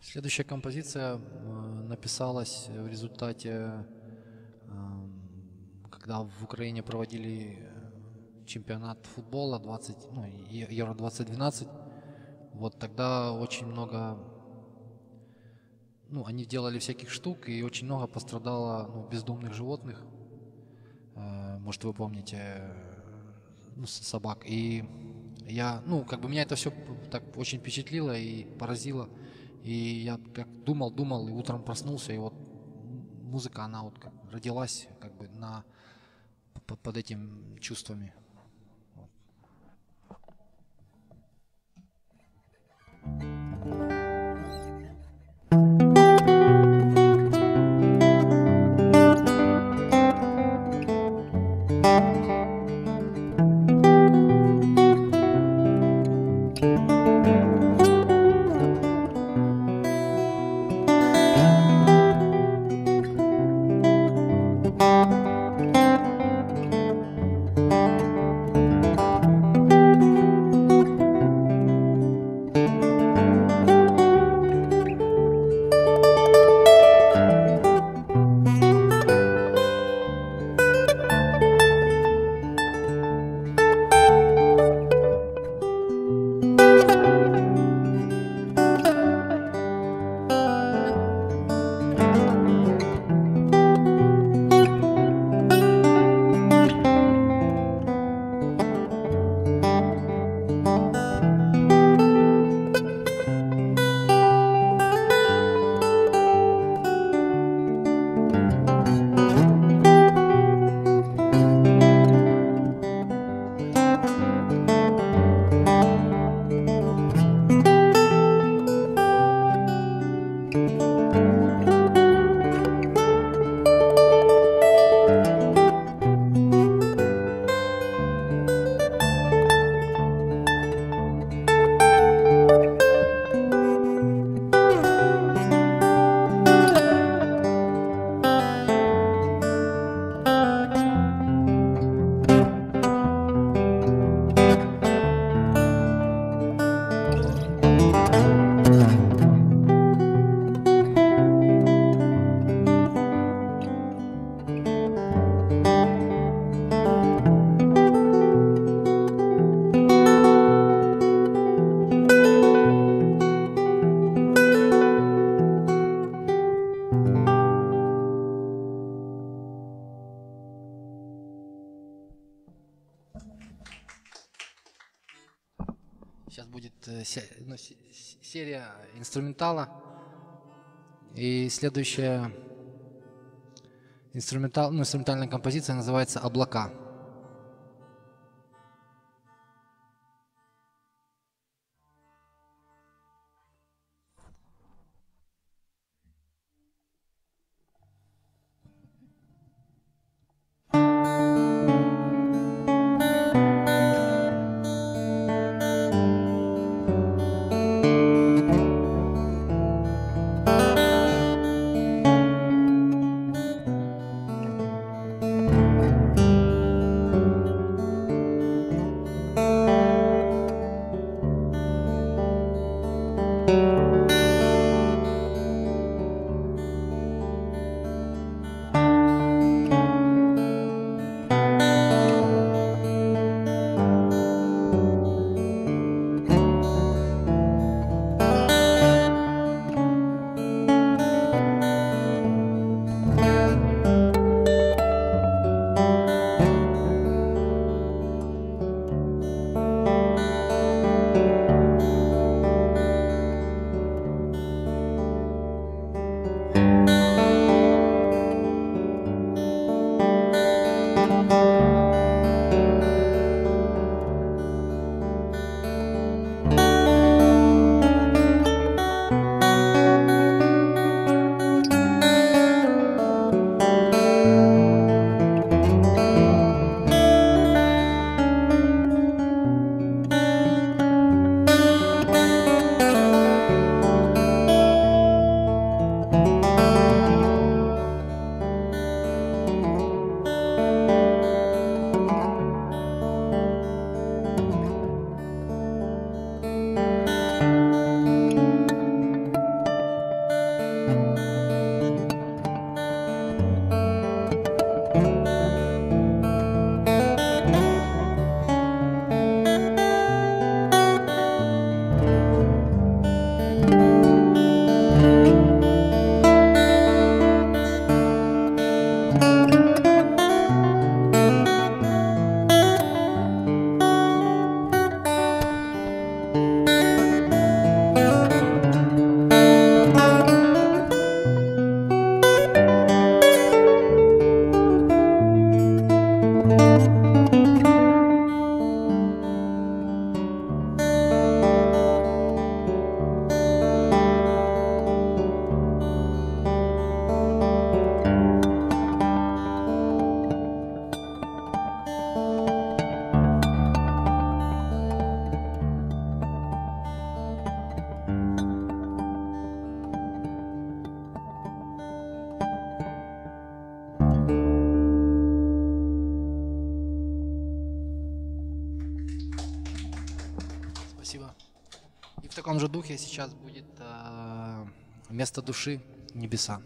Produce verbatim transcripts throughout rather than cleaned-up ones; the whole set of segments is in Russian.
Следующая композиция э, написалась в результате, э, когда в Украине проводили э, чемпионат футбола двадцать, ну, Е- Евро двадцать двенадцать. Вот тогда очень много, ну, они делали всяких штук, и очень много пострадало, ну, бездомных животных. Э, может, вы помните, э, ну, с- собак. И я, ну, как бы меня это все так очень впечатлило и поразило. И я как думал, думал, и утром проснулся, и вот м- музыка, она вот как родилась как бы на, п- под этим чувствами. Вот. Сейчас будет э, се- ну, се- се- серия инструментала. И следующая инструментал, ну, инструментальная композиция называется «Облака». таком же духе сейчас будет э, «Вместо души небеса».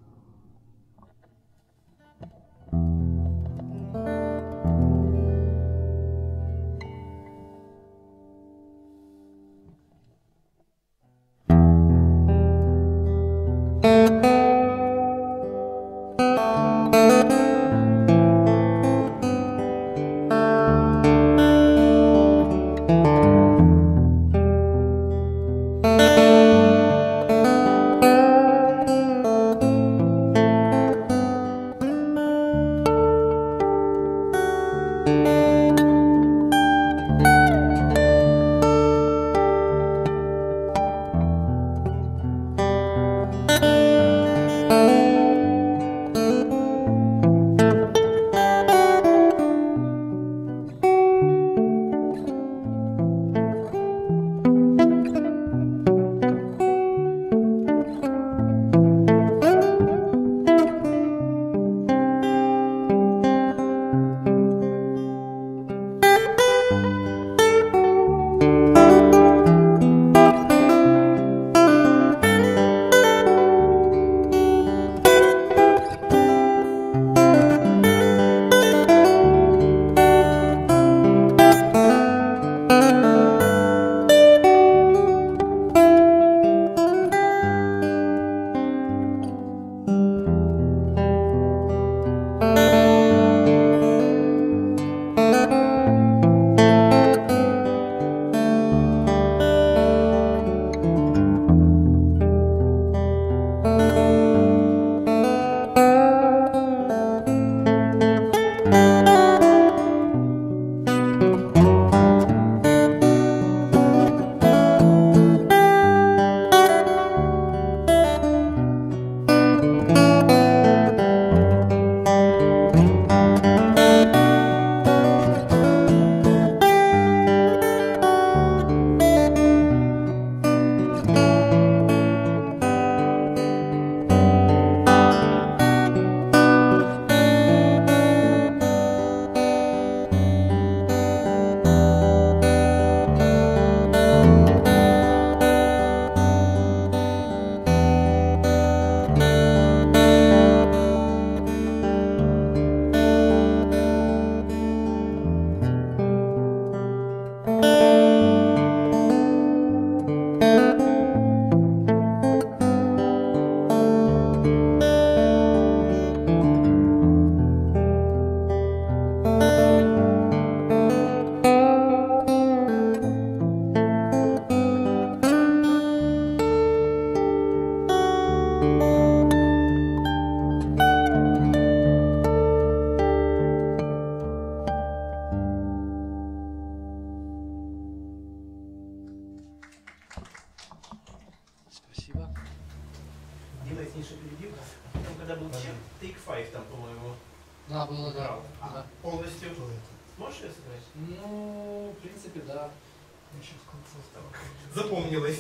Интереснейшая перебивка. Потом, когда был чек, Take Five там, по-моему, Да, было, да. играл. А, да. полностью сможешь ее сыграть? Ну, в принципе, да. Еще в конце стало. Запомнилось.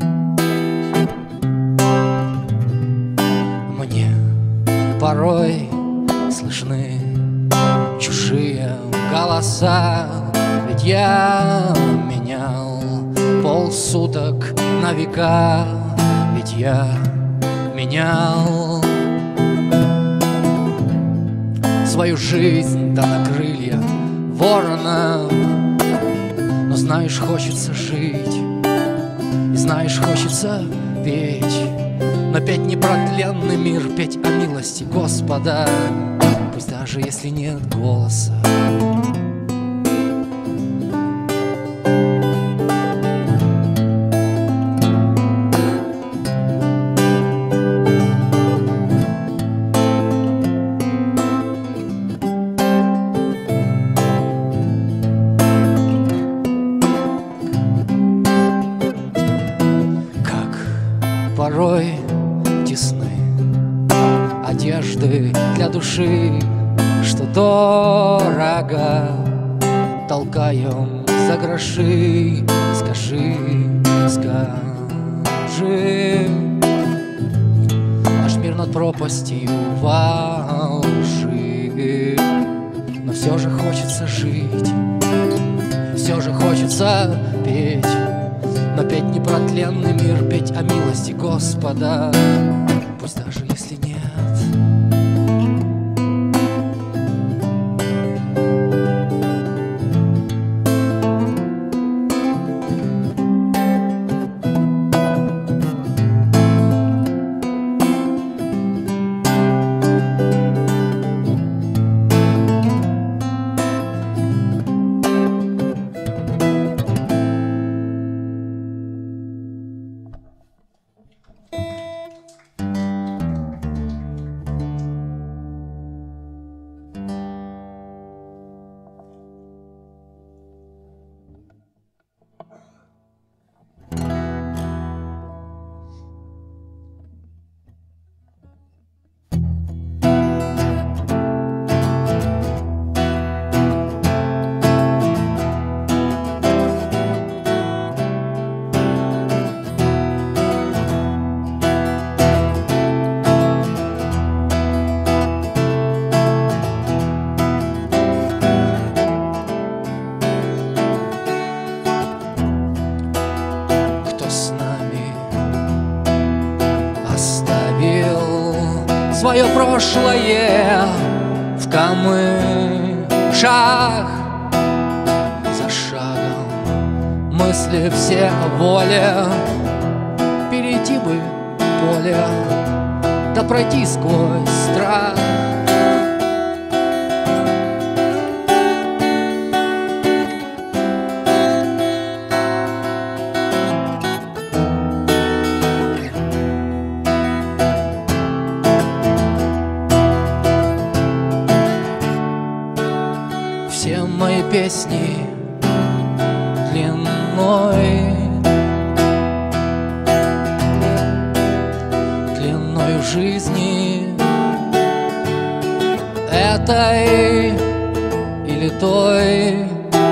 Порой слышны чужие голоса. Ведь я менял полсуток на века, ведь я менял свою жизнь, да на крылья ворона. Но знаешь, хочется жить, и знаешь, хочется петь, но петь непротленный мир, петь о милости Господа, пусть даже если нет голоса. Порой тесны одежды для души, что дорого толкаем за гроши. Скажи, скажи, наш мир над пропастью во лжи. Но все же хочется жить, все же хочется петь, но петь непротленный мир, петь о милости Господа, пусть даже если нет. Свое прошлое в камышах, за шагом мысли все о воле, перейти бы поле, да пройти сквозь страх. Все мои песни длиной, длиною жизни этой или той.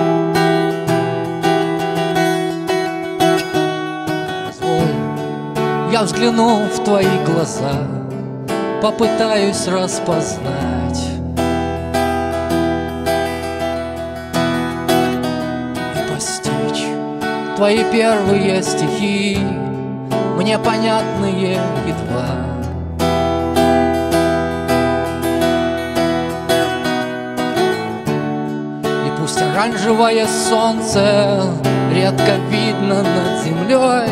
Позволь, я взгляну в твои глаза, попытаюсь распознать твои первые стихи, мне понятные едва. И пусть оранжевое солнце редко видно над землей,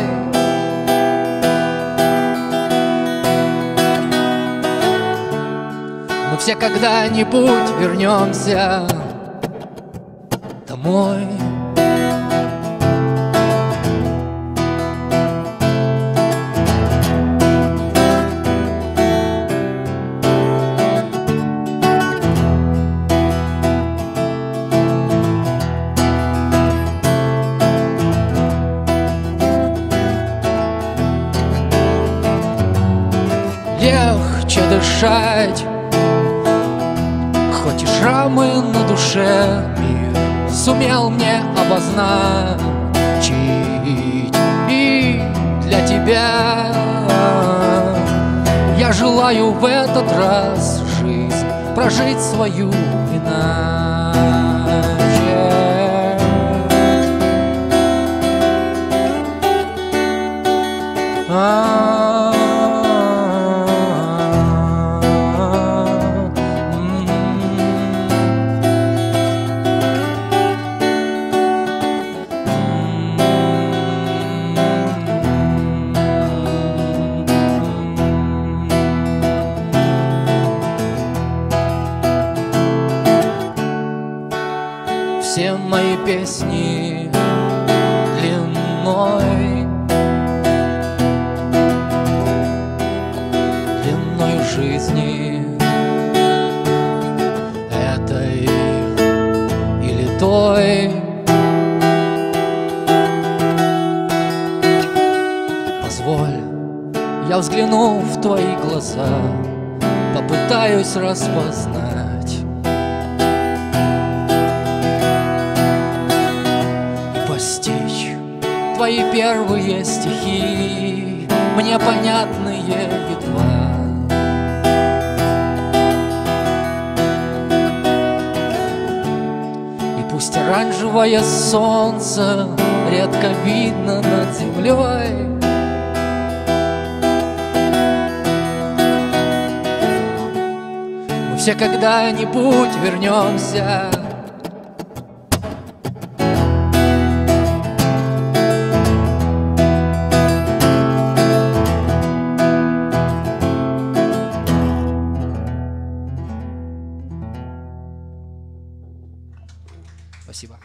мы все когда-нибудь вернемся домой. Легче дышать, хоть и шрамы на душе, мир сумел мне обозначить. И для тебя я желаю в этот раз жизнь прожить свою иначе. Все мои песни длиной, длиной жизни этой или той. Позволь, я взгляну в твои глаза, попытаюсь распознать и постичь твои первые стихи, мне понятные едва. И пусть оранжевое солнце редко видно над землей, мы все когда-нибудь вернемся. Спасибо.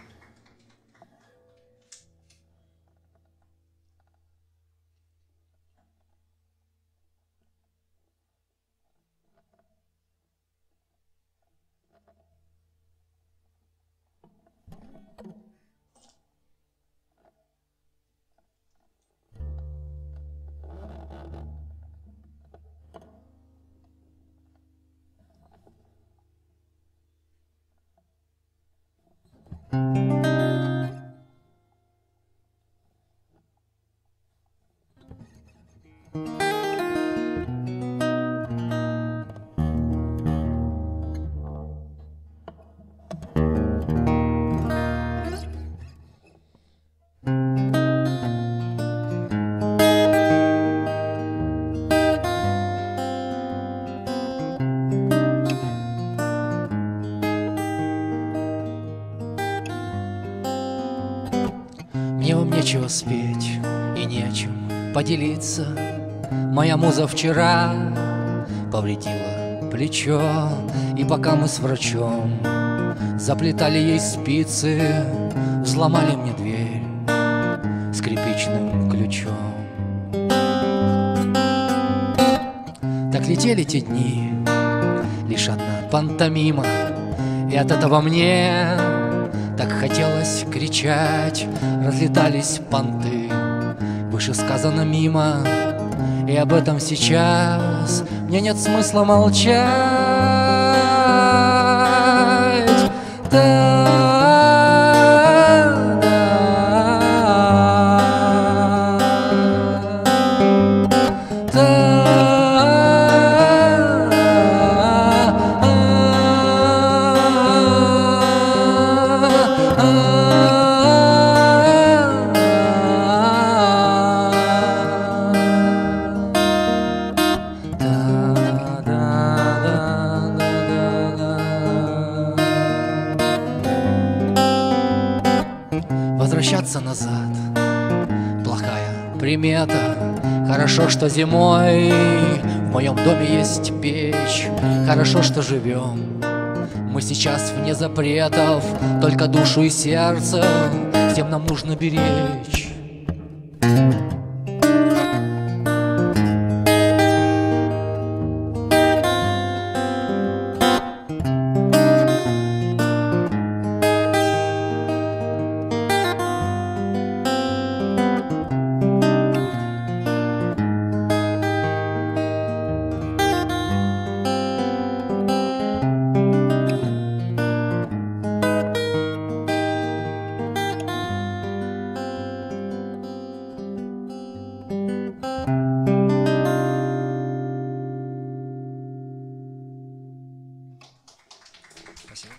Мне вам нечего спеть и нечем поделиться. Моя муза вчера повредила плечо, и пока мы с врачом заплетали ей спицы, взломали мне дверь скрипичным ключом. Так летели те дни, лишь одна пантомима, и от этого мне так хотелось кричать. Разлетались понты, выше сказано мимо, и об этом сейчас мне нет смысла молчать. Возвращаться назад — плохая примета. Хорошо, что зимой в моем доме есть печь. Хорошо, что живем мы сейчас вне запретов, только душу и сердце всем нам нужно беречь. Спасибо.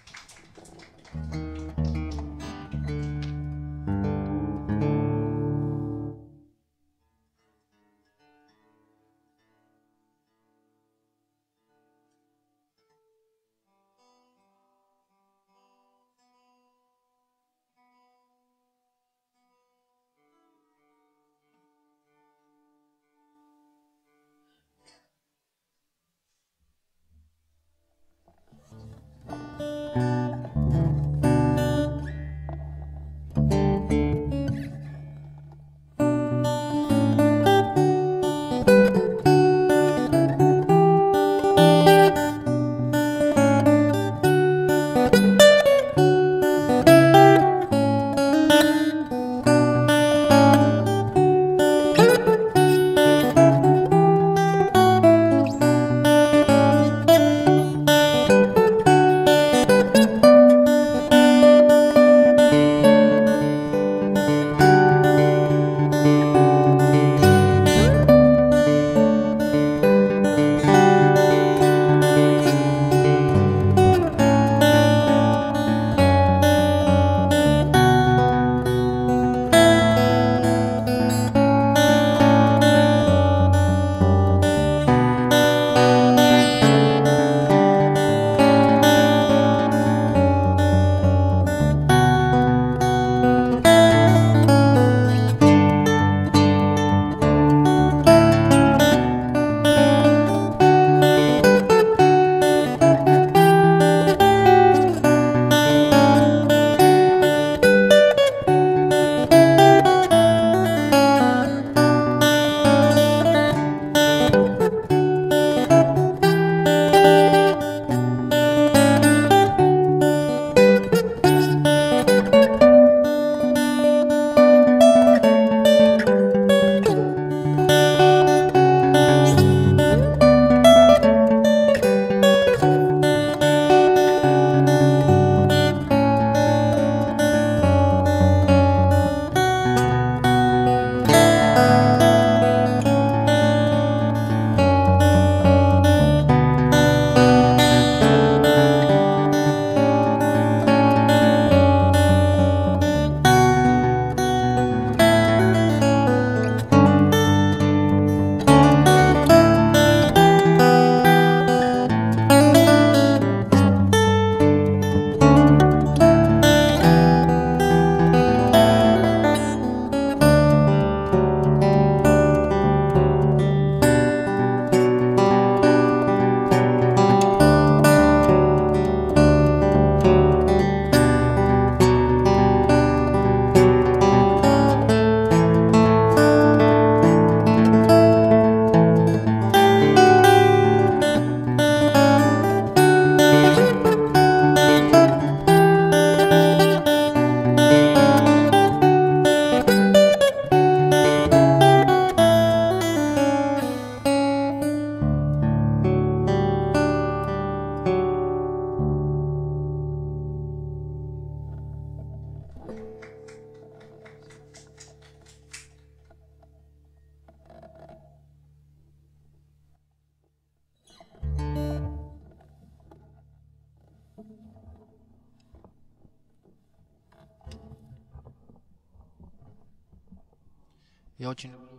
Я очень люблю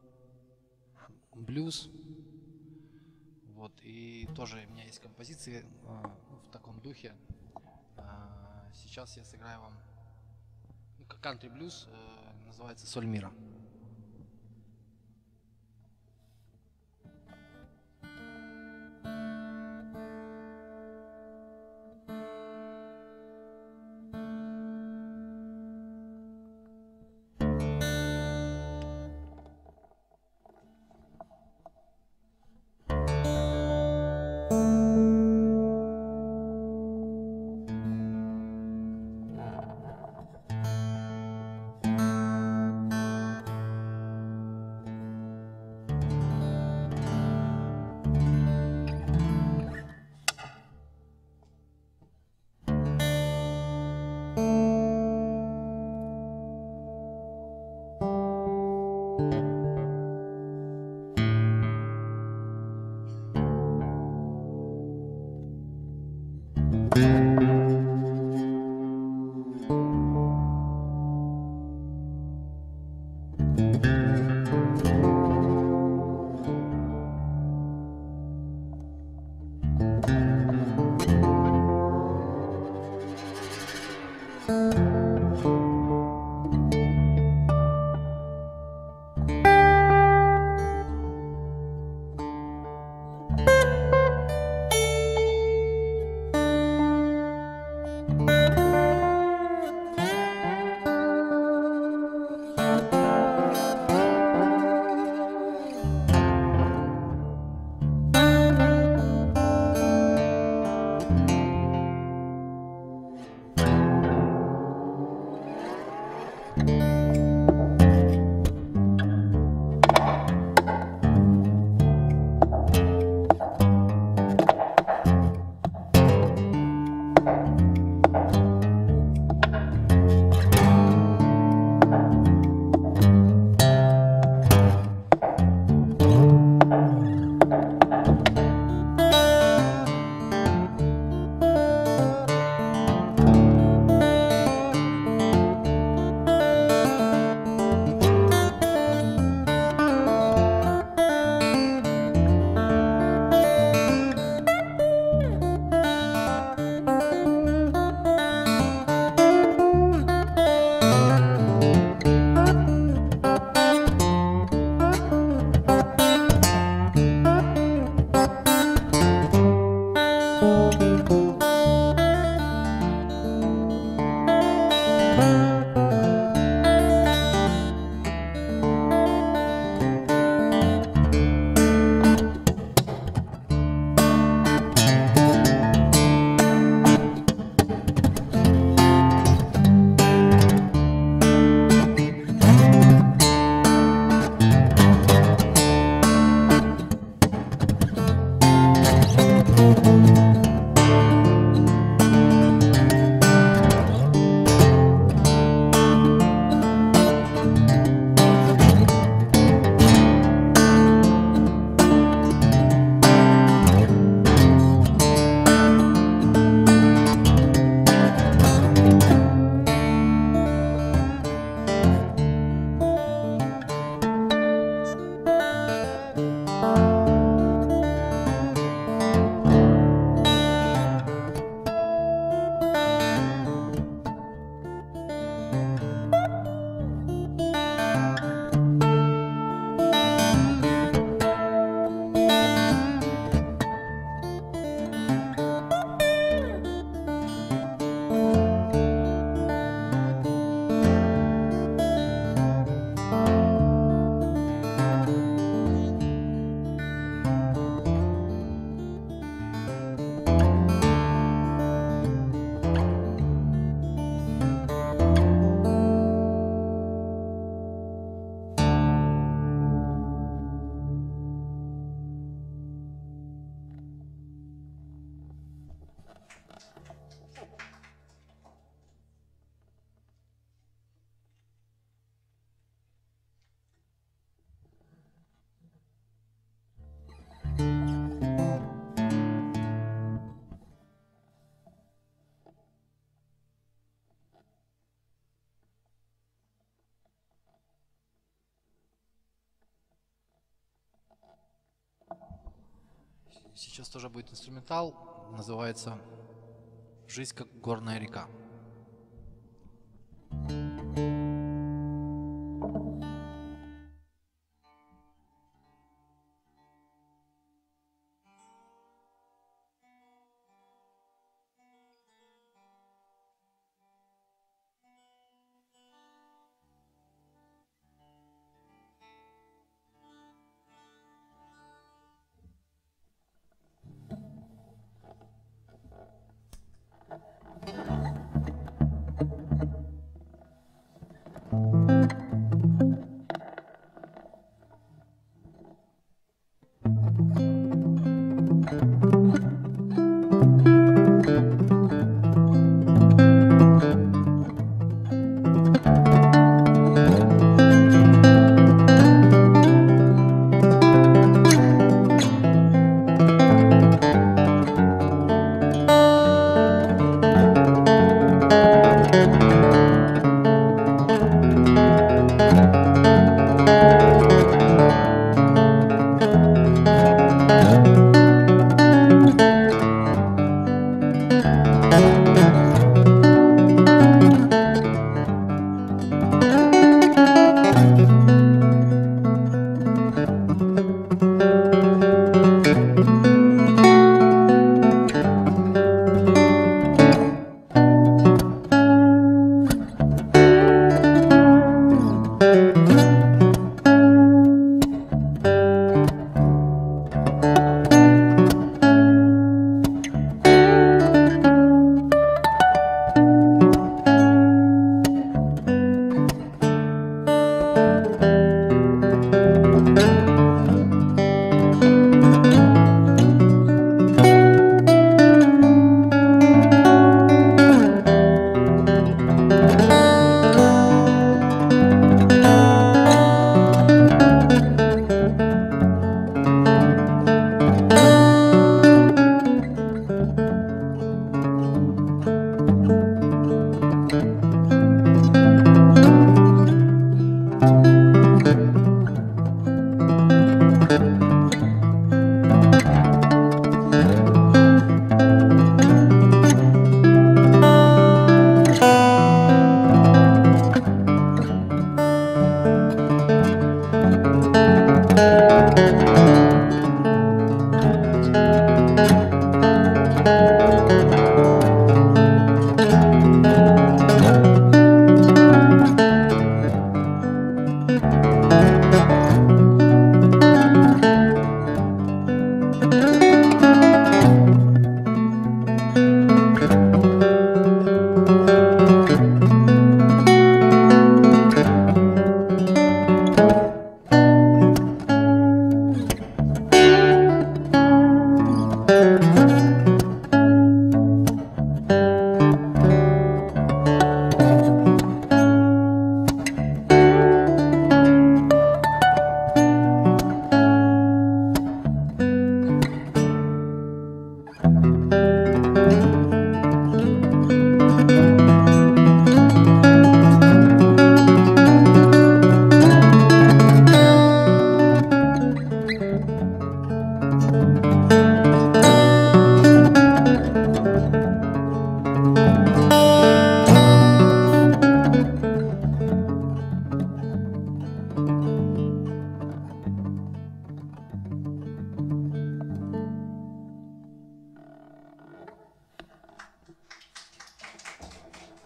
блюз. Вот, и тоже у меня есть композиции э, в таком духе. Э, сейчас я сыграю вам кантри-блюз, э, называется «Соль мира». Сейчас тоже будет инструментал, называется «Жизнь как горная река».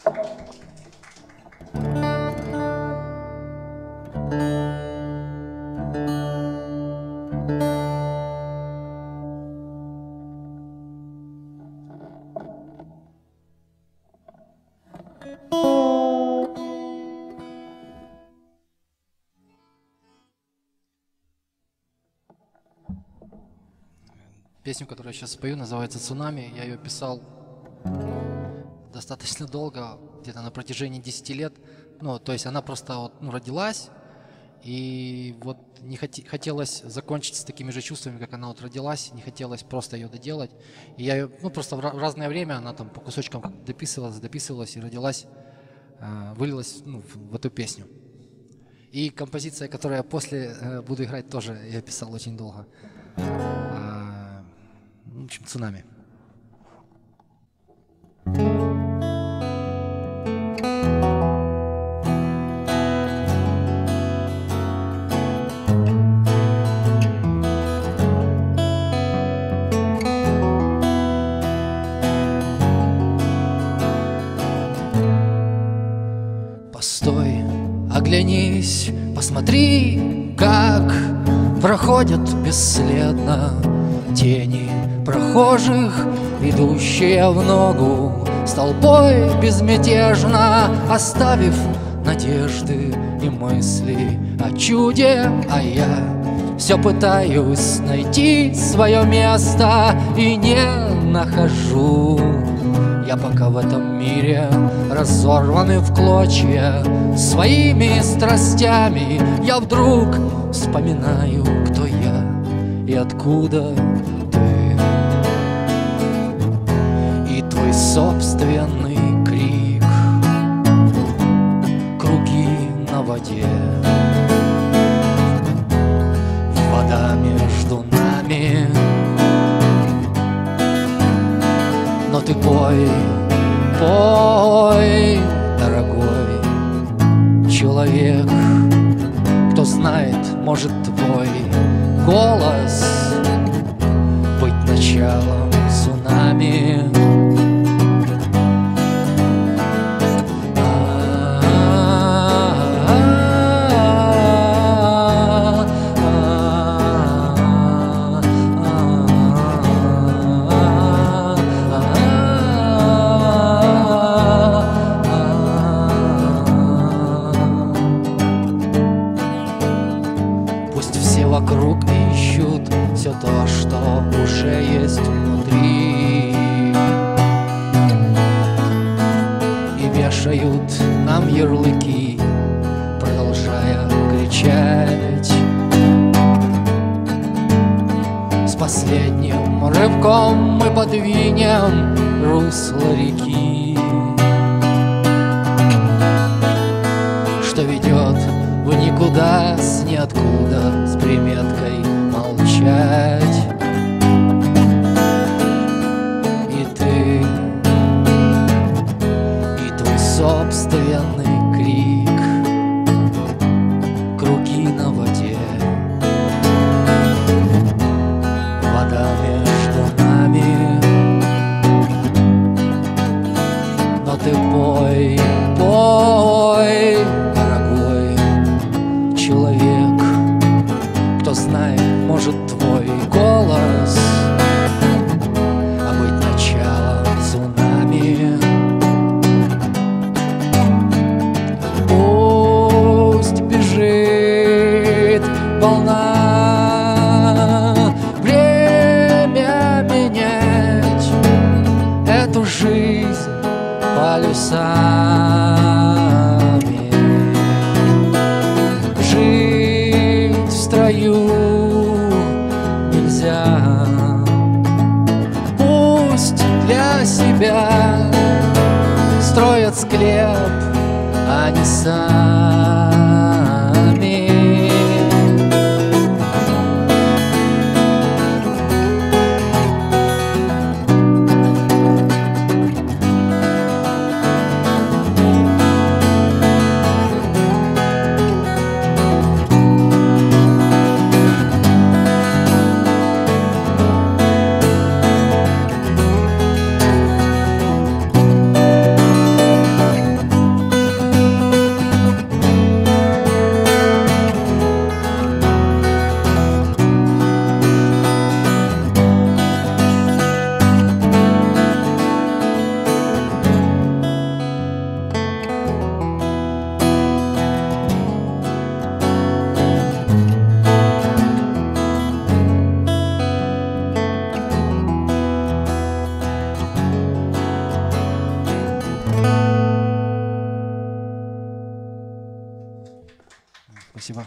Песню, которую я сейчас спою, называется «Цунами». Я ее писал достаточно долго, где-то на протяжении десяти лет. Ну, то есть она просто вот, ну, родилась, и вот не хоти, хотелось закончить с такими же чувствами, как она вот родилась, не хотелось просто ее доделать. И я ее, ну, просто в, в разное время она там по кусочкам дописывалась, дописывалась и родилась, э, вылилась, ну, в, в эту песню. И композиция, которую я после э, буду играть, тоже я писал очень долго. А, в общем, «Цунами». Постой, оглянись, посмотри, как проходят бесследно тени прохожих, идущие в ногу с толпой безмятежно, оставив надежды и мысли о чуде, а я все пытаюсь найти свое место и не нахожу. Я пока в этом мире разорванный в клочья своими страстями, я вдруг вспоминаю, кто я и откуда ты. И твой собственный крик, круги на воде, вода между нами. Но ты пой, пой, дорогой человек, кто знает, может твой голос быть началом цунами. Вокруг ищут все то, что уже есть внутри, и вешают нам ярлыки, продолжая кричать. С последним рывком мы подвинем русло реки, что ведет в никуда с ниоткуда, с приметкой молчать. И ты, и твой собственный крик, круги на воде, вода между нами. Но ты пой, пой, человек, кто знает, может твой голос а быть началом цунами. Пусть бежит волна, время менять эту жизнь полюсами. Нельзя, пусть для себя строят склеп, а не сами. Спасибо.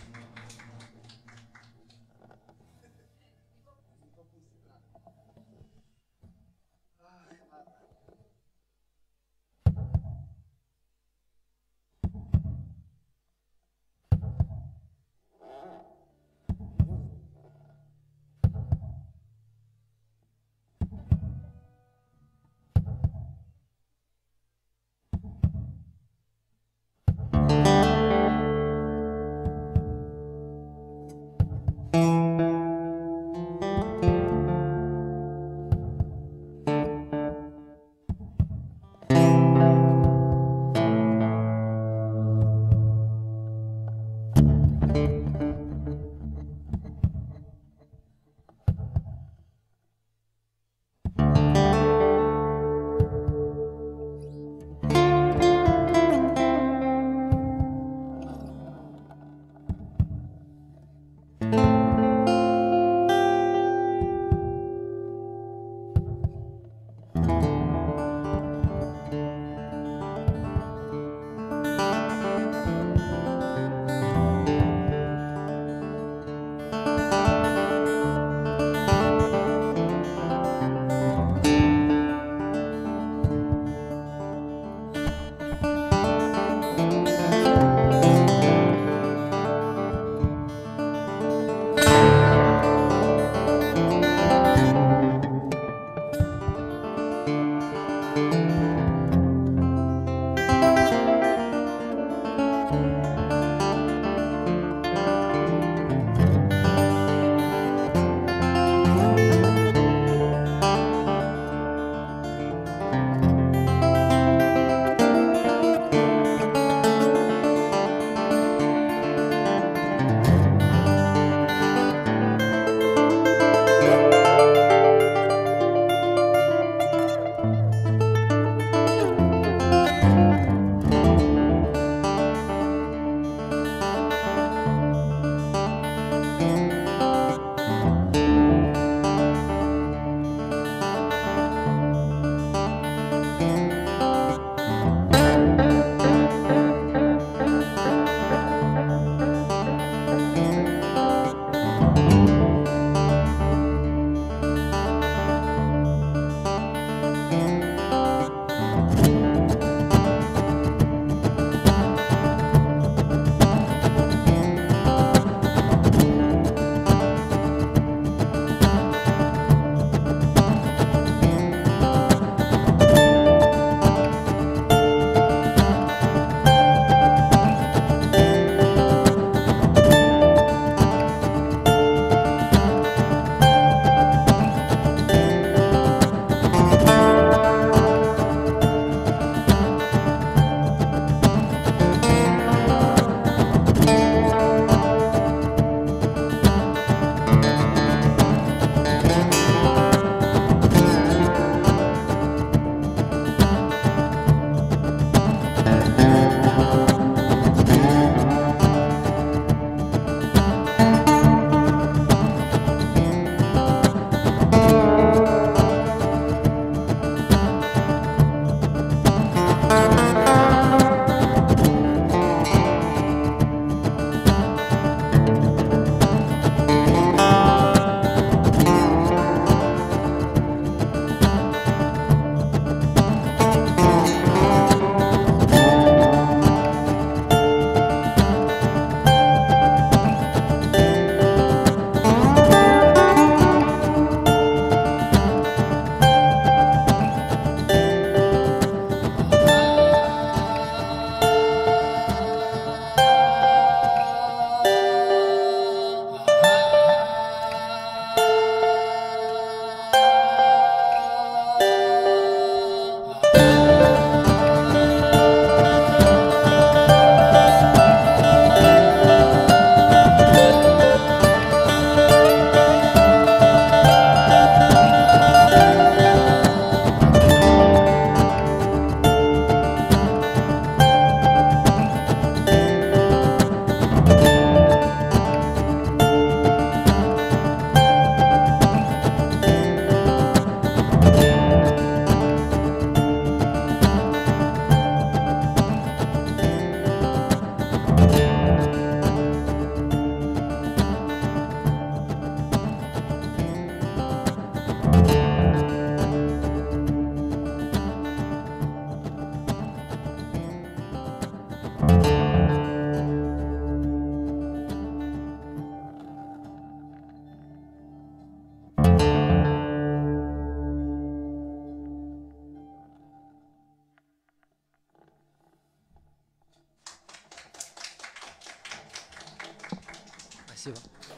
Спасибо.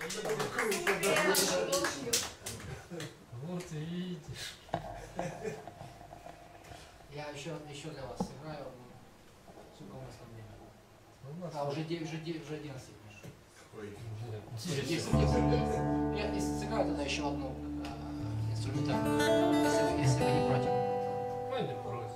Вот видишь. Я еще, еще для вас сыграю. Сколько у нас там времени? У нас А, уже девять, уже девять, уже одиннадцать. Ой, Уже десять. десять, десять. Я если сыграю тогда еще одну э, инструментальную, если, вы- если вы не против. Мы не против.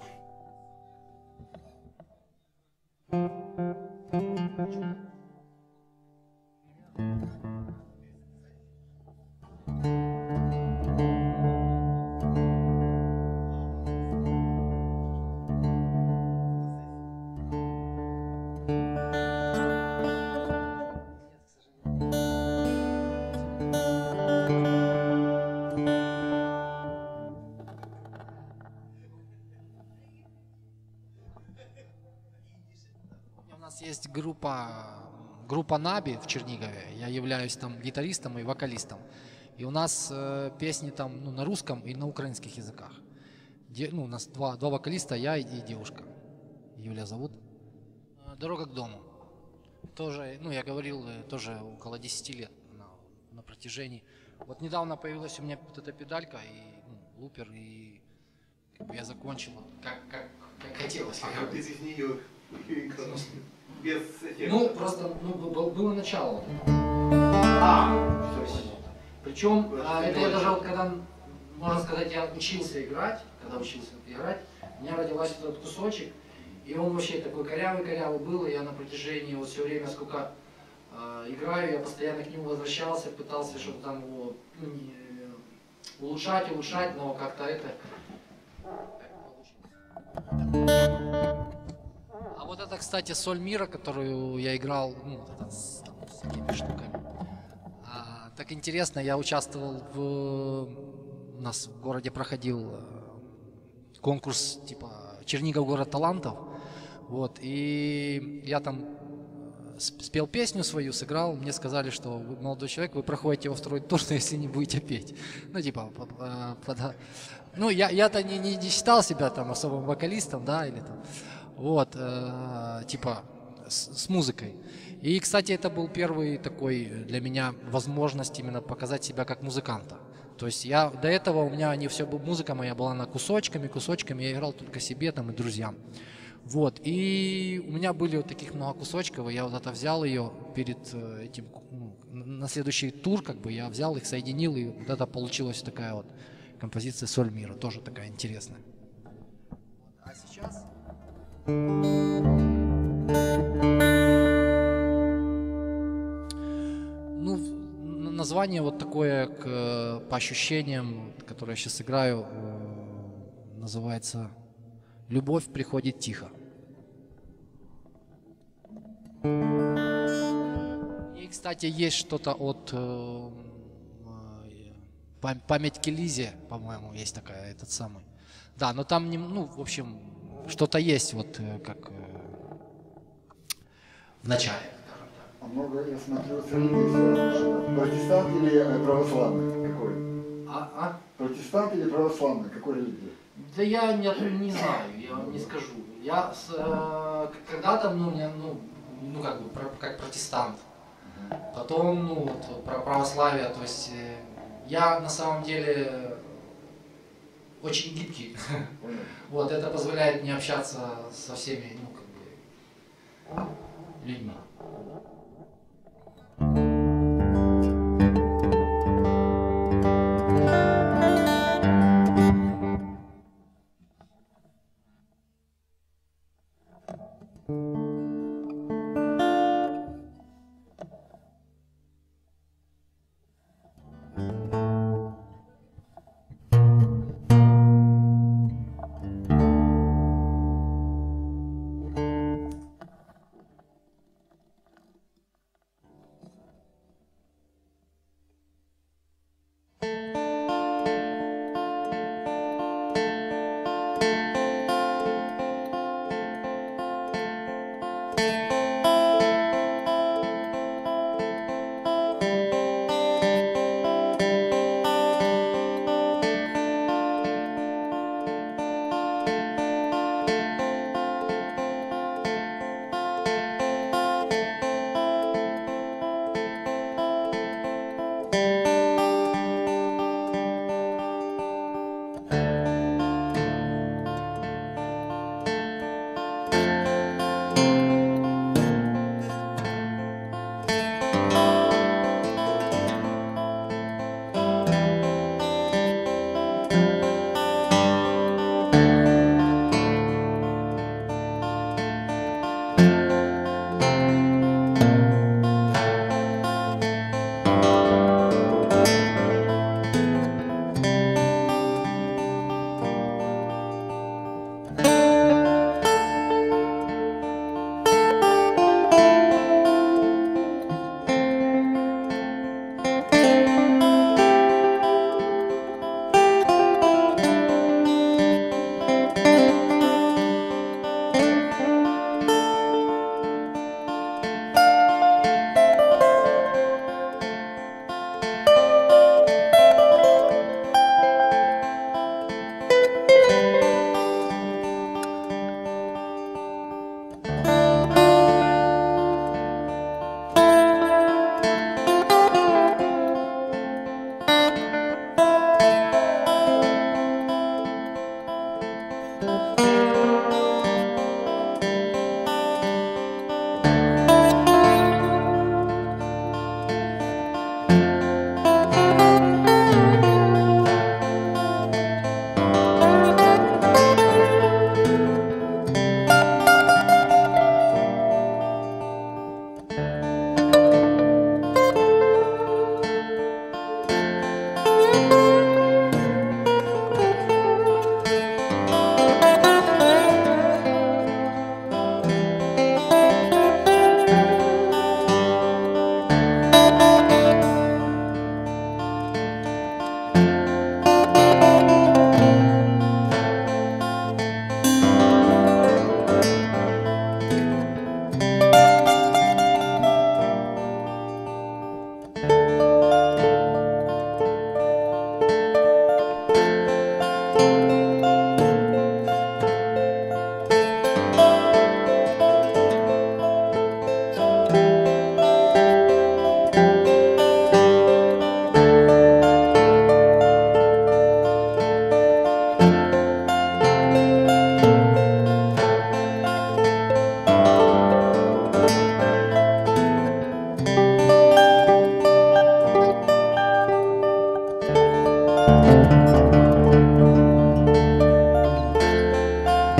У нас есть группа, группа Наби в Чернигове. Я являюсь там гитаристом и вокалистом. И у нас э, песни там ну, на русском и на украинских языках. Де- ну, у нас два, два вокалиста, я и, и девушка. Юля зовут. Э, Дорога к дому. Тоже, ну, я говорил, э, тоже около десяти лет на, на протяжении. Вот недавно появилась у меня вот эта педалька и ну, лупер, и как бы я закончил, вот как, как, как хотелось. А как ты без нее играл? Без этих... Ну, просто ну, был- было начало. Вот это. А, все понятно. Причем, Вот а, это это я точно. даже вот когда, можно сказать, я учился играть, когда учился играть, у меня родился этот кусочек, и он вообще такой корявый-корявый был, и я на протяжении вот все время, сколько э, играю, я постоянно к нему возвращался, пытался что-то там его ну, не- улучшать, улучшать, но как-то это так получилось. А вот это, кстати, соль мира, которую я играл, ну, вот это с, там, с такими штуками. А, так интересно, я участвовал в... У нас в городе проходил э, конкурс типа Чернигов город талантов. Вот, и я там э, сп- спел песню свою, сыграл. Мне сказали, что вы молодой человек, вы проходите во второй тур, но если не будете петь. Ну, типа, по- по- пода- ну, я, я-то не, не, не считал себя там особым вокалистом, да, или там, вот, э, типа, с, с музыкой. И, кстати, это был первый такой для меня возможность именно показать себя как музыканта. То есть я до этого у меня не все, музыка моя была на кусочками, кусочками, я играл только себе там и друзьям. Вот, и у меня были вот таких много кусочков, и я вот это взял ее перед э, этим, ну, на следующий тур, как бы, я взял их, соединил, и вот это получилась такая вот композиция «Соль мира», тоже такая интересная. А сейчас... Ну, н- название вот такое, к, по ощущениям, которое я сейчас играю, э, называется «Любовь приходит тихо». И, кстати, есть что-то от э, э, пам- «Память к Элизе», по-моему, есть такая, этот самый. Да, но там, не, ну, в общем, что-то есть, вот э, как э, в начале. А много, я смотрю, с религией связано. Протестант или э, православный? Какой? А, а? Протестант или православный? Какой религии? Да я не, не знаю, я вам не скажу. Я с, э, к- когда-то, ну, меня, ну, ну, как бы, про- как протестант. Потом, ну, вот, про православие, то есть, э, я на самом деле очень гибкий. Понял. Вот, это позволяет мне общаться со всеми, ну, как бы, людьми.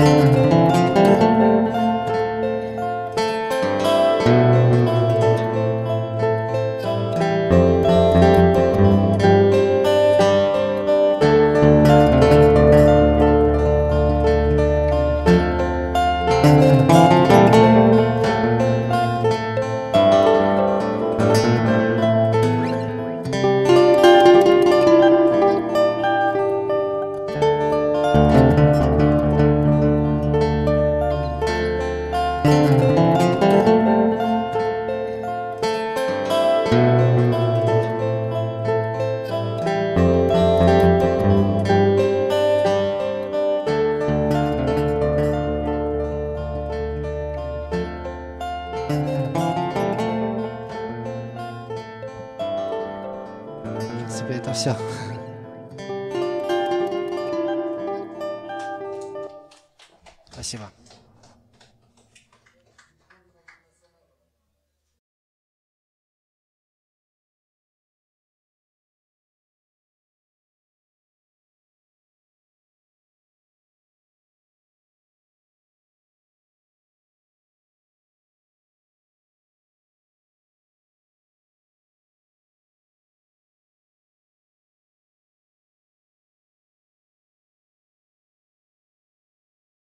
В принципе, это все. Спасибо.